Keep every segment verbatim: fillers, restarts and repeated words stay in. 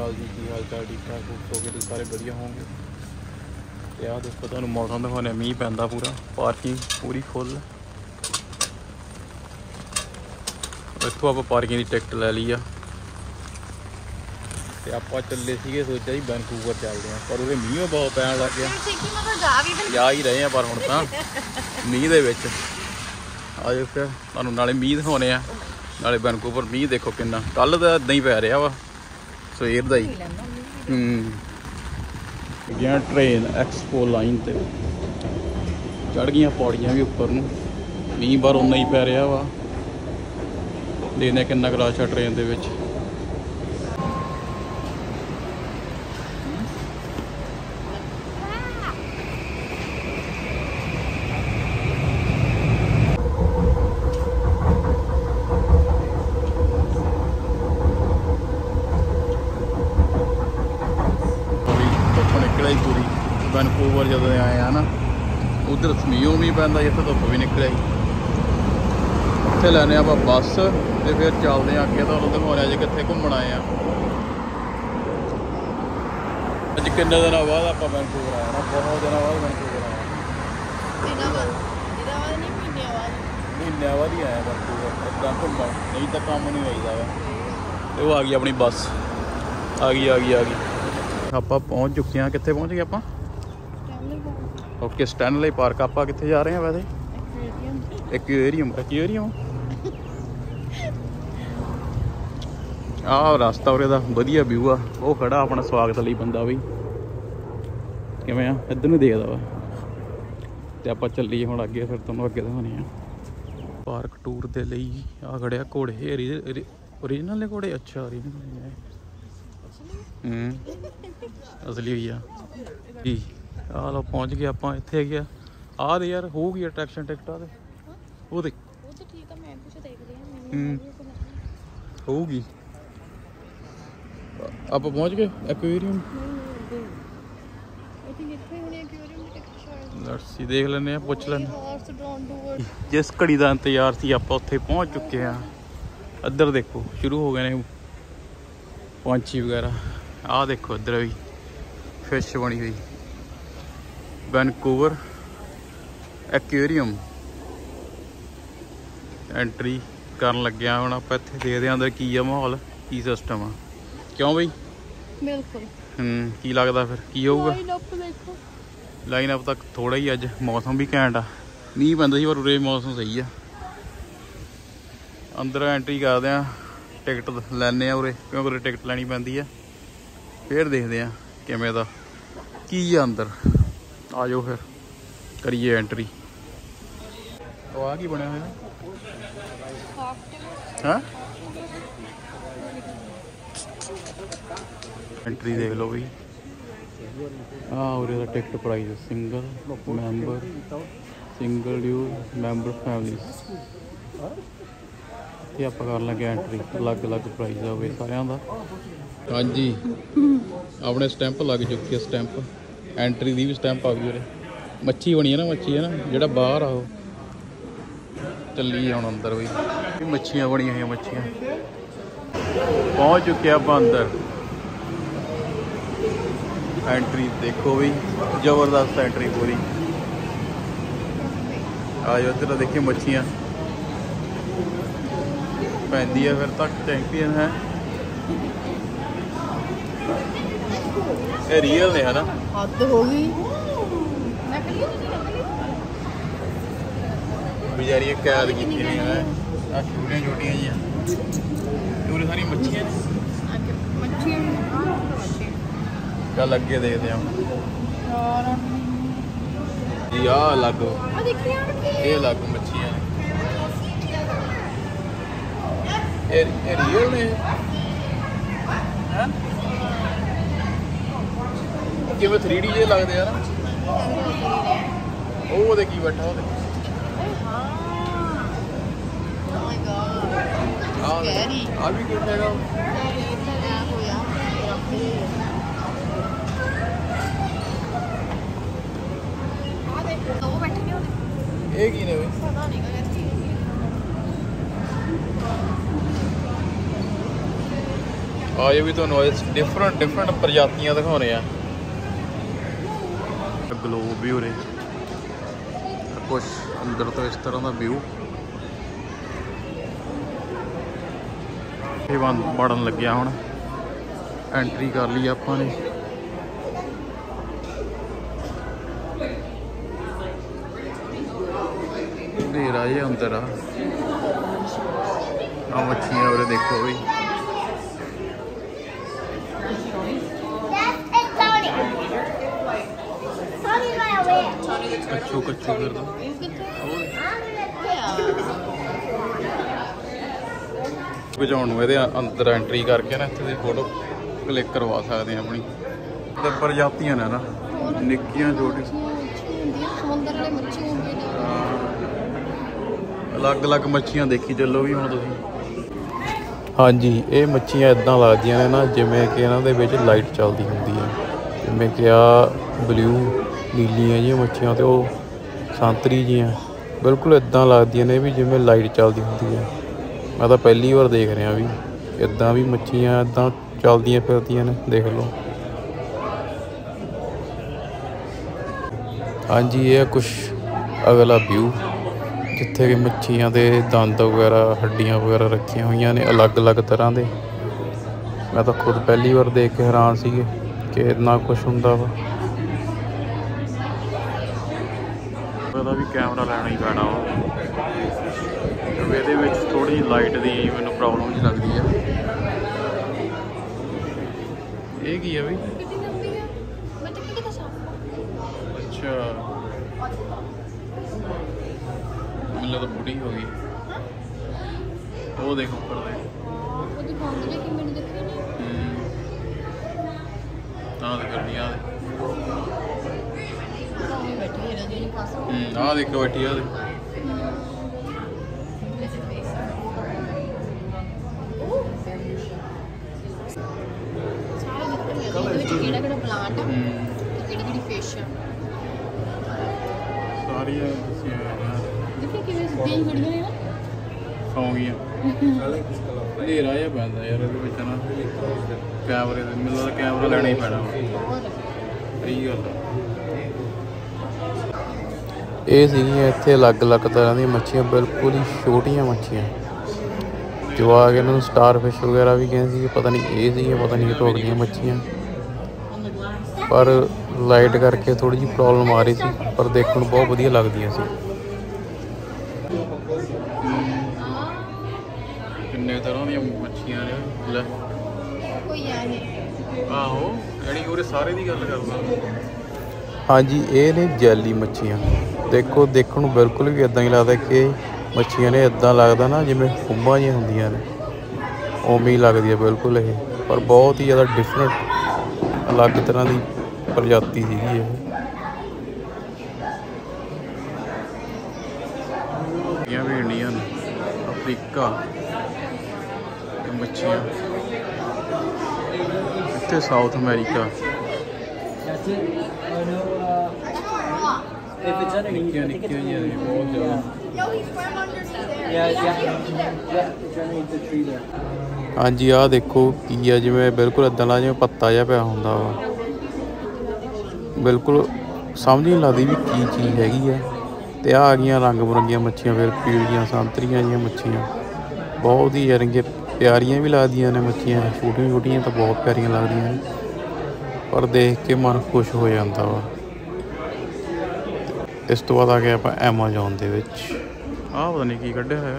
अकाल जी, की हाल चाल? ठीक ठाक हो सो के सारे बढ़िया होंगे। तो आह देखो तुहानूं मौसम दिखाने, मींह पैंदा पूरा, पार्किंग पूरी फुल। इत्थों आप पार्किंग की टिकट लै ली आ ते आपां चले सीगे, सोचा जी वैनकूवर चलते हैं, पर उहदे मींह बहुत पैन लग गया। जा ही रहे हैं पर हुण तां मींह दे विच। आजो फिर तुहानूं नाले मींह दिखाउने आ, नाले वैनकूवर मींह देखो किन्ना। कल तो इदां ही पै रहा वा सवेर दा ही। गया ट्रेन एक्सपो लाइन ते चढ़ गई पौड़ियां भी उपर नूं, मींह बार उन्ना ही पै रहा वा। देखने किन्ना क रश आ ट्रेन दे विच। पूरी वैनकूवर जो आए हैं ना, उधर मींह भी पैंदा, इत्थे धुप्प भी निकले। इत्थे लैने आप बस ते फिर चलते हैं अगे। तुहानूं दिखाने अज कित्थे घूमण आए हैं। अज किन्ने दिनों बाद आप वैनकूवर आए ना, बहुत दिनों बाद वैनकूवर आए। महीने बाद ही आए वैनकूवर इदा घूमण, नहीं तो काम नहीं आईदा वा। तो आ गई अपनी बस, आ गई आ गई आ गई ਆਪਾਂ पहुँच चुके हैं। कितने पहुँच गए आप? Okay, Stanley park. आप कितने जा रहे हैं वैसे? एक्वेरियम। एक्वेरियम आह रास्ता उरे दा वधिया व्यू आ। वो खड़ा अपना स्वागत लई बंदा भी किवें आ, इधर नूं देखदा वा। ते आपां चलीए हुण अगे, फिर तुहानूं अगे दिखाउने आ। पार्क टूर दे लई आ खड़े आ घोड़े। ओरिजिनल ने घोड़े? अच्छा ओरिजिनल ने। हम्म असली हुई आ जी। आ लो पहुँच गए आप। इत्थे है आ दे यार, होगी अट्रैक्शन टिकट आ दे वो देख होगी। आप पहुँच गए एक्वेरियम। लट्स देख लेने, पुछ लेने। जिस घड़ी का इंतजार सी आप उत्थे पहुँच चुके हैं। इधर देखो शुरू हो गए ने पंछी वगैरह। आ देखो इधर भी फिश बनी हुई। वैनकूवर एक्वेरियम एंट्री करन लगे हुण। आप इत्थे देखदे अंदर की आ माहौल, की सिस्टम आ। क्यों बई? बिल्कुल। हम्म की लगदा फिर की होऊगा? लाइन अप तक थोड़ा ही अज मौसम भी घैंट आ। मींह पैंदा सी पर उरे मौसम सही आ। अंदर एंट्री करदे आ, टिकट लैने उरे, क्योंकि उरे टिकट लैनी पैंदी है। फिर देखते हैं किमें दा की है अंदर। आ जाओ फिर करिए एंट्री। तो आ की बनया होया? हाँ एंट्री देख लो भाई। हाँ उरे दा ticket price single member, single due member family. ये आप कर लगे एंट्री, अलग अलग प्राइस आ सारिਆਂ ਦਾ। हाँ जी अपने स्टैंप लग चुकी है। स्टैंप एंट्री की भी स्टैंप आ गई। उरे मच्छी बनी है ना, मच्छी है ना जोड़ा बाहर आओ। चली हम अंदर भी मच्छियाँ बनी हुई। मच्छियाँ पहुँच चुके आप अंदर। एंट्री देखो भी जबरदस्त एंट्री पूरी। आज उधर देखिए मच्छियाँ पैंदी है, फिर तक चैंपियन है। ये रियल ने है ना, हद हो गई। बेचारी कैद की छोटिया छोटिया जी पूरी सारी मच्छियाँ ने। चल अगे देखते हैं जी। आ अलग ये अलग मच्छियाँ ने, रियल ने। किवें थ्री डी जे लगते हैं ना। वो की बैठा वो आ भी कुछ है। एक ही ने आ आज भी तुहानू डिफरेंट डिफरेंट प्रजातियां दिखाने आ। ग्लोब भी उरे कुछ अंदर तो इस तरह का व्यू बढ़न लग्या हुण एंट्री कर ली आपां ने। अंधेरा जे अंदर आ मच्छियां उरे देखो भी कच्चू कच्चू कर दो भजाउण नूं इहदे अंदर एंट्री करके ना इत्थे दी फोटो क्लिक करवा सकते हैं अपनी। ते प्रजातियां ने ना निक्कियां छोटी अलग अलग मच्छियां देखी चलो भी हुण तुसीं। हाँ जी ये मच्छियां इदां लगदियां ने ना जिवें कि इन्हां दे विच लाइट चलदी हुंदी है। जिवें कि आ ब्लू नीलियां जिहियां मच्छियां ते ओह संतरी जिहियां बिल्कुल इदां लगदियां ने भी जिवें लाइट चलदी हुंदी है। मैं तो पहली बार देख रहा भी इदां भी मच्छियां इदां चलदियां फिरदियां ने देख लो। हाँ जी ये कुछ अगला व्यू जिथे कि मच्छियां दे दंद वगैरह हड्डियां वगैरह रखियां हुई ने अलग अलग तरह के। मैं तो खुद पहली बार देख के हैरान सी कि इतना कुछ हुंदा वा। पता भी कैमरा लैना ही पैना वा क्योंकि इहदे विच थोड़ी लाइट की मैनूं प्रॉब्लम जी लगती है। ये की है बई अच्छा मिले तो बुढ़ी हो गई वो देखो ऊपर देख हाँ करनी आ आ देखो बैठी आ सारियां सौ गई अंधेरा जिहा पैंदा यार इहदे विच ना कैमरे मैनूं लगदा कैमरा लैना ही पैना सही गल ये सीगियां इत्थे अलग अलग तरह दी मच्छियां बिल्कुल ही छोटियां मच्छियां जो आ के इन्होंने स्टार फिश वगैरह भी कहते थे। पता नहीं ये सीगियां पता नहीं ढोकदियां मच्छियां पर लाइट करके थोड़ी जी प्रॉब्लम आ रही थी पर देखने में बहुत वधिया लगदियां सी। किन्ने तरह दी मच्छियां ने ले आहो यानी उरे सारे दी गल करदा। हाँ जी ये ने जैली मच्छियां देखो देखने में बिल्कुल भी इदां ही लगदा कि मच्छियां ने इदां लगदा ना जिवें खुंबां जिहियां हुंदियां ने उवें ही लगदी है बिल्कुल ये पर बहुत ही ज़्यादा डिफरेंट अलग तरह की प्रजाति सीगी ये। भी इंडियन अफ्रीका मच्छियां इत्थे साउथ अमेरिका निक्कियां निक्कियां जिहियां ने बहुत ज़्यादा। हाँ जी आ देखो की है जिवें बिल्कुल इदां ला जिवें पत्ता जिहा पिया हुंदा वा बिल्कुल समझ नहीं लगती भी की चीज़ हैगी है। तो आ गई रंग बिरंगियां मच्छियां फिर पीलियां संतरियां जिहियां मच्छियां बहुत ही यानी कि प्यारियां भी लगदियां ने मच्छियां छोटियां छोटियां तो बहुत प्यारियां लगदियां ने पर देख के मन खुश हो जाता वा। इस तो बाद आ गए आप एमाजोन दे विच आ पता नहीं की कढ़िया है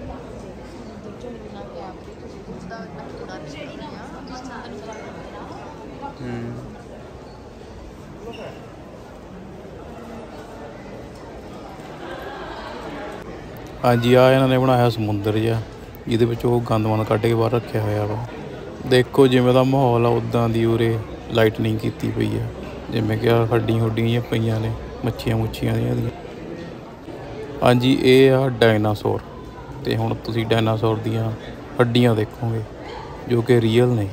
हाँ जी आ इन्होंने बनाया समुंदर जिहा जिहदे विच ओह गंद मंद कढ़ के बाहर रखिया होया वा। देखो जिवें दा माहौल आ उदां दी उरे लाइटनिंग कीती पई है जिवें कि हड्डियां हुड्डियां जिहियां पईयां ने मच्छियां मुच्छियां दियां। हाँ जी ये आ डायनासोर ते हुण तुसीं डायनासोर दियां हड्डियां देखोगे जो कि रियल ने।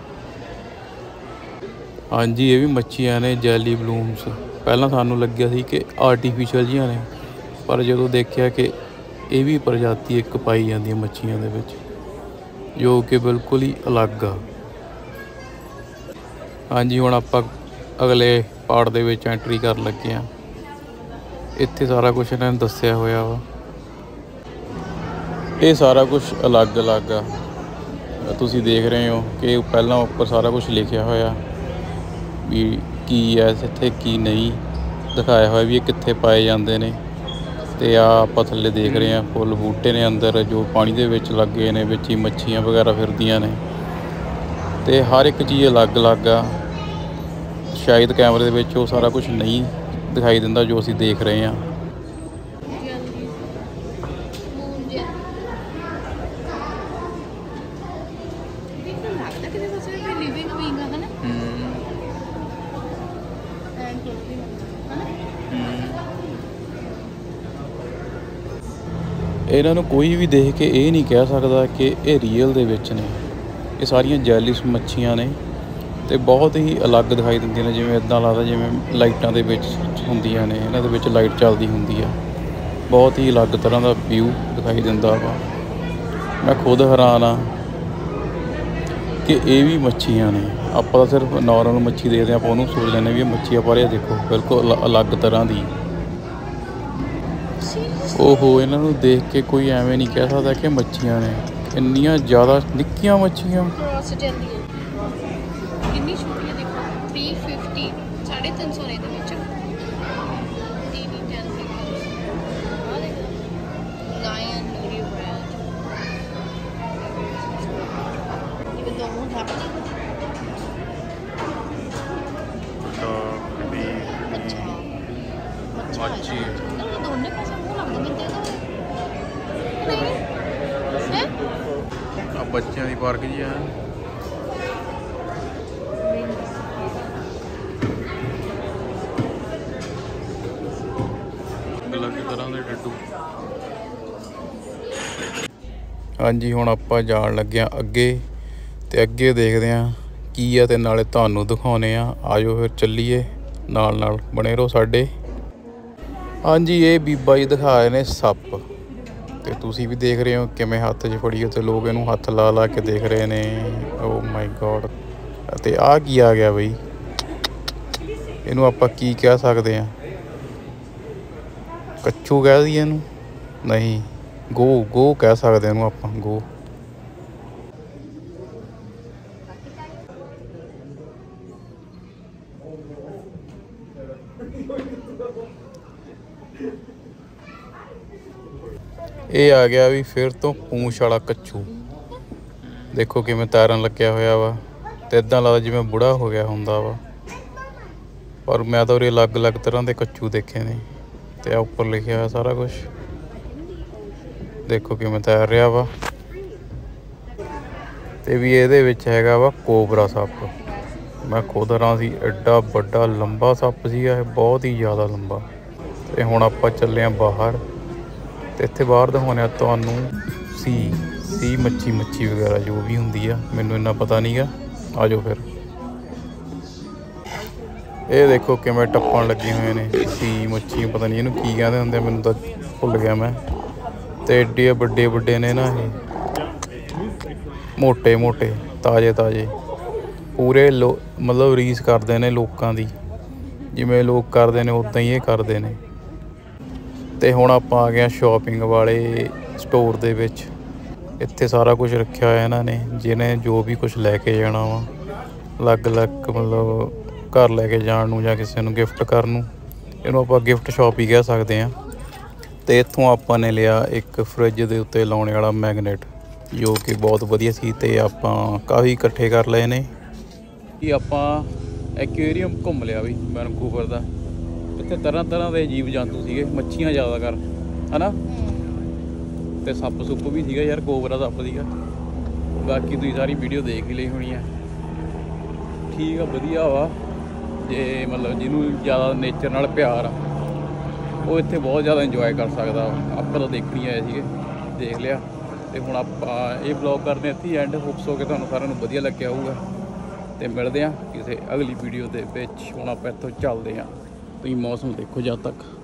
हाँ जी ये भी मच्छियां ने जैली बलून्स पहलां सानूं लग्गिया सी कि आर्टिफिशियल जिहियां ने पर जदों देखिया कि ये भी प्रजाति एक पाई जाती है मच्छियां दे विच जो कि बिल्कुल ही अलग आ ਹਾਂਜੀ ਹੁਣ ਆਪਾਂ ਅਗਲੇ ਪਾਰਟ ਦੇ ਵਿੱਚ ਐਂਟਰੀ ਕਰਨ ਲੱਗੇ ਹਾਂ। ਇੱਥੇ ਸਾਰਾ ਕੁਛ ਇਹਨਾਂ ਨੇ ਦੱਸਿਆ ਹੋਇਆ ਵਾ। ਇਹ ਸਾਰਾ ਕੁਛ ਅਲੱਗ-ਅਲੱਗ ਆ, ਤੁਸੀਂ ਦੇਖ ਰਹੇ ਹੋ ਕਿ ਪਹਿਲਾਂ ਉੱਪਰ ਸਾਰਾ ਕੁਛ ਲਿਖਿਆ ਹੋਇਆ ਵੀ ਕੀ ਹੈ ਇੱਥੇ ਕੀ ਨਹੀਂ, ਦਿਖਾਇਆ ਹੋਇਆ ਵੀ ਇਹ ਕਿੱਥੇ ਪਾਏ ਜਾਂਦੇ ਨੇ। ਤੇ ਆ ਆਪਾਂ ਥੱਲੇ ਦੇਖ ਰਹੇ ਹਾਂ ਫੁੱਲ ਬੂਟੇ ਨੇ ਅੰਦਰ ਜੋ ਪਾਣੀ ਦੇ ਵਿੱਚ ਲੱਗੇ ਨੇ, ਵਿੱਚ ਹੀ ਮੱਛੀਆਂ ਵਗੈਰਾ ਫਿਰਦੀਆਂ ਨੇ। ਤੇ ਹਰ ਇੱਕ ਚੀਜ਼ ਅਲੱਗ-ਅਲੱਗ ਆ। ਸ਼ਾਇਦ ਕੈਮਰੇ ਦੇ ਵਿੱਚ ਉਹ ਸਾਰਾ ਕੁਛ ਨਹੀਂ ਦਿਖਾਈ ਦਿੰਦਾ ਜੋ ਅਸੀਂ ਦੇਖ ਰਹੇ ਹਾਂ। ਇਹਨਾਂ ਨੂੰ ਕੋਈ ਵੀ ਦੇਖ ਕੇ ਇਹ ਨਹੀਂ ਕਹਿ ਸਕਦਾ ਕਿ ਇਹ ਰੀਅਲ ਦੇ ਵਿੱਚ ਨੇ। ਇਹ ਸਾਰੀਆਂ ਜੈਲਿਸ ਮੱਛੀਆਂ ਨੇ ਤੇ ਬਹੁਤ ਹੀ ਅਲੱਗ ਦਿਖਾਈ ਦਿੰਦੀਆਂ ਨੇ, ਜਿਵੇਂ ਇੱਦਾਂ ਲੱਗਦਾ ਜਿਵੇਂ ਲਾਈਟਾਂ ਦੇ ਵਿੱਚ ਹੁੰਦੀਆਂ ਨੇ, ਇਹਨਾਂ ਦੇ ਵਿੱਚ ਲਾਈਟ ਚੱਲਦੀ ਹੁੰਦੀ ਆ। ਬਹੁਤ ਹੀ ਅਲੱਗ ਤਰ੍ਹਾਂ ਦਾ ਵਿਊ ਦਿਖਾਈ ਦਿੰਦਾ ਵਾ। ਮੈਂ ਖੁਦ ਹੈਰਾਨ ਆ ਕਿ ਇਹ ਵੀ ਮੱਛੀਆਂ ਨੇ। ਆਪਾਂ ਤਾਂ ਸਿਰਫ ਨੋਰਮਲ ਮੱਛੀ ਦੇਖਦੇ ਹਾਂ, ਆਪਾਂ ਉਹਨੂੰ ਸੋਚ ਲੈਂਦੇ ਵੀ ਇਹ ਮੱਛੀ ਆ, ਪਰ ਇਹ ਦੇਖੋ ਬਿਲਕੁਲ ਅਲੱਗ ਤਰ੍ਹਾਂ ਦੀ। ਓਹੋ, ਇਹਨਾਂ ਨੂੰ ਦੇਖ ਕੇ ਕੋਈ ਐਵੇਂ ਨਹੀਂ ਕਹਿ ਸਕਦਾ ਕਿ ਮੱਛੀਆਂ ਨੇ। ਇੰਨੀਆਂ ਜ਼ਿਆਦਾ ਨਿੱਕੀਆਂ ਮੱਛੀਆਂ ਕਿੰਨੀ ਛੋਟੀਆਂ ਦੇਖੋ, तीन सौ पचास साढ़े तीन सौ ਨੇ ਦੇ ਵਿੱਚ तीन ही टेन आ देखो लायन न्यूरी ब्रांड ये तो मुंह ढक ली। अच्छा मच्छी ना दोनों पासे मुंह लग गए नहीं है। ਆ ਬੱਚਿਆਂ ਦੀ ਪਾਰਕ ਜੀ ਆ। ਹਾਂਜੀ ਹੁਣ ਆਪਾਂ ਜਾਣ ਲੱਗੇ ਹਾਂ ਅੱਗੇ, ਤੇ ਅੱਗੇ ਦੇਖਦੇ ਹਾਂ ਕੀ ਆ ਤੇ ਨਾਲੇ ਤੁਹਾਨੂੰ ਦਿਖਾਉਂਦੇ ਆ। ਆਜੋ ਫਿਰ ਚੱਲੀਏ, ਨਾਲ ਨਾਲ ਬਣੇ ਰਹੋ ਸਾਡੇ। ਹਾਂਜੀ ਇਹ ਬੀਬਾ ਜੀ ਦਿਖਾ ਰਹੇ ਨੇ ਸੱਪ, ਤੇ ਤੁਸੀਂ ਵੀ ਦੇਖ ਰਹੇ ਹੋ ਕਿਵੇਂ ਹੱਥ 'ਚ ਫੜੀ ਤੇ ਲੋਕ ਇਹਨੂੰ ਹੱਥ ਲਾ ਲਾ ਕੇ ਦੇਖ ਰਹੇ ਨੇ। Oh my god. ਅਤੇ ਆਹ ਕੀ ਆ ਗਿਆ ਬਈ, ਇਹਨੂੰ ਆਪਾਂ ਕੀ ਕਹਿ ਸਕਦੇ ਹਾਂ? ਕੱਛੂ ਕਹਿ ਦਈਏ ਇਹਨੂੰ? ਨਹੀਂ, ਗੋ ਗੋ ਕਹਿ ਸਕਦੇ ਇਹਨੂੰ ਆਪਾਂ, ਗੋ। ਇਹ ਆ ਗਿਆ ਵੀ ਫਿਰ ਤੋਂ ਪੂੰਛ ਵਾਲਾ ਕੱਛੂ। ਦੇਖੋ ਕਿਵੇਂ ਤੈਰਨ ਲੱਗਿਆ ਹੋਇਆ ਵਾ, ਤੇ ਇੱਦਾਂ ਲੱਗਦਾ ਜਿਵੇਂ ਬੁੜਾ ਹੋ ਗਿਆ ਹੁੰਦਾ ਵਾ। ਪਰ ਮੈਂ ਤਾਂ ਉਰੇ ਅਲੱਗ ਅਲੱਗ ਤਰ੍ਹਾਂ ਦੇ ਕੱਛੂ ਦੇਖੇ ਨੇ। ਤੇ ਆ ਉੱਪਰ ਲਿਖਿਆ ਹੋਇਆ ਸਾਰਾ ਕੁਛ, ਦੇਖੋ ਕਿਵੇਂ ਤੈਰ ਰਿਹਾ ਵਾ। ਤੇ ਵੀ ਇਹਦੇ ਵਿੱਚ ਹੈਗਾ ਵਾ ਕੋਬਰਾ ਸੱਪ। ਮੈਂ ਖੁਦ ਹੈਰਾਨ ਸੀ, ਐਡਾ ਵੱਡਾ ਲੰਬਾ ਸੱਪ ਸੀਗਾ ਇਹ, ਬਹੁਤ ਹੀ ਜ਼ਿਆਦਾ ਲੰਬਾ। ਤੇ ਹੁਣ ਆਪਾਂ ਚੱਲੇ ਹਾਂ ਬਾਹਰ, ਤੇ ਇੱਥੇ ਬਾਹਰ ਦਿਖਾਉਂਦੇ ਹਾਂ ਤੁਹਾਨੂੰ ਸੀ ਸੀ ਮੱਛੀ ਮੱਛੀ ਵਗੈਰਾ ਜੋ ਵੀ ਹੁੰਦੀ ਆ, ਮੈਨੂੰ ਇੰਨਾ ਪਤਾ ਨਹੀਂ ਗਾ। ਆ ਜਾਓ ਫਿਰ। ਇਹ ਦੇਖੋ ਕਿਵੇਂ ਟੱਪਣ ਲੱਗੇ ਹੋਏ ਨੇ ਸੀ ਮੱਛੀ, ਪਤਾ ਨਹੀਂ ਇਹਨੂੰ ਕੀ ਕਹਿੰਦੇ ਹੁੰਦੇ, ਮੈਨੂੰ ਤਾਂ ਭੁੱਲ ਗਿਆ ਮੈਂ। ਤੇ ਏਡੇ ਵੱਡੇ ਵੱਡੇ ਨੇ ਨਾ ਇਹ, ਮੋਟੇ ਮੋਟੇ ਤਾਜ਼ੇ ਤਾਜ਼ੇ ਪੂਰੇ ਲੋ ਮਤਲਬ ਰੀਸ ਕਰਦੇ ਨੇ ਲੋਕਾਂ ਦੀ, ਜਿਵੇਂ ਲੋਕ ਕਰਦੇ ਨੇ ਉੱਦਾਂ ਹੀ ਇਹ ਕਰਦੇ ਨੇ। ਤੇ ਹੁਣ ਆਪਾਂ ਆ ਗਏ ਸ਼ੋਪਿੰਗ ਵਾਲੇ ਸਟੋਰ ਦੇ ਵਿੱਚ। ਇੱਥੇ ਸਾਰਾ ਕੁਝ ਰੱਖਿਆ ਹੋਇਆ ਇਹਨਾਂ ਨੇ, ਜਿਹਨੇ ਜੋ ਵੀ ਕੁਝ ਲੈ ਕੇ ਜਾਣਾ ਵਾ, ਅਲੱਗ ਅਲੱਗ ਮਤਲਬ ਘਰ ਲੈ ਕੇ ਜਾਣ ਨੂੰ ਜਾਂ ਕਿਸੇ ਨੂੰ ਗਿਫਟ ਕਰਨ ਨੂੰ, ਇਹਨੂੰ ਆਪਾਂ ਗਿਫਟ ਸ਼ੋਪ ਹੀ ਕਹਿ ਸਕਦੇ ਹਾਂ। ਤੇ ਇੱਥੋਂ ਆਪਾਂ ਨੇ ਲਿਆ ਇੱਕ ਫਰਿੱਜ ਦੇ ਉੱਤੇ ਲਾਉਣ ਵਾਲਾ ਮੈਗਨੇਟ, ਜੋ ਕਿ ਬਹੁਤ ਵਧੀਆ ਸੀ, ਤੇ ਆਪਾਂ ਕਾਫੀ ਇਕੱਠੇ ਕਰ ਲਏ ਨੇ। ਕਿ ਆਪਾਂ ਐਕੁਏਰੀਅਮ ਘੁੰਮ ਲਿਆ ਵੀ ਵੈਨਕੂਵਰ ਦਾ। ਇੱਥੇ ਤਰ੍ਹਾਂ ਤਰ੍ਹਾਂ ਦੇ ਜੀਵ ਜੰਤੂ ਸੀਗੇ, ਮੱਛੀਆਂ ਜ਼ਿਆਦਾਤਰ ਹੈ ਨਾ, ਤੇ ਸੱਪ ਸੁੱਪ ਵੀ ਸੀਗਾ ਯਾਰ, ਕੋਬਰਾ ਸੱਪ ਸੀਗਾ। ਬਾਕੀ ਤੁਸੀਂ ਸਾਰੀ ਵੀਡੀਓ ਦੇਖ ਹੀ ਲਈ ਹੋਣੀ ਆ। ਠੀਕ ਆ, ਵਧੀਆ ਵਾ। ਜੇ ਮਤਲਬ ਜਿਹਨੂੰ ਜ਼ਿਆਦਾ ਨੇਚਰ ਨਾਲ ਪਿਆਰ ਆ ਉਹ ਇੱਥੇ ਬਹੁਤ ਜ਼ਿਆਦਾ ਇੰਜੋਏ ਕਰ ਸਕਦਾ। ਆਪਾਂ ਤਾਂ ਦੇਖਣੀ ਆਏ ਸੀਗੇ, ਦੇਖ ਲਿਆ। ਤੇ ਹੁਣ ਆਪਾਂ ਇਹ ਵਲੌਗ ਕਰਦੇ ਹਾਂ ਇੱਥੇ ਐਂਡ। ਹੋਪਸ ਹੋ ਕੇ ਤੁਹਾਨੂੰ ਸਾਰਿਆਂ ਨੂੰ ਵਧੀਆ ਲੱਗਿਆ ਹੋਊਗਾ, ਤੇ ਮਿਲਦੇ ਹਾਂ ਕਿਸੇ ਅਗਲੀ ਵੀਡੀਓ ਦੇ ਵਿੱਚ। ਹੁਣ ਆਪਾਂ ਇੱਥੋਂ ਚੱਲਦੇ ਹਾਂ, ਤੁਸੀਂ ਮੌਸਮ ਦੇਖੋ ਜਦ ਤੱਕ।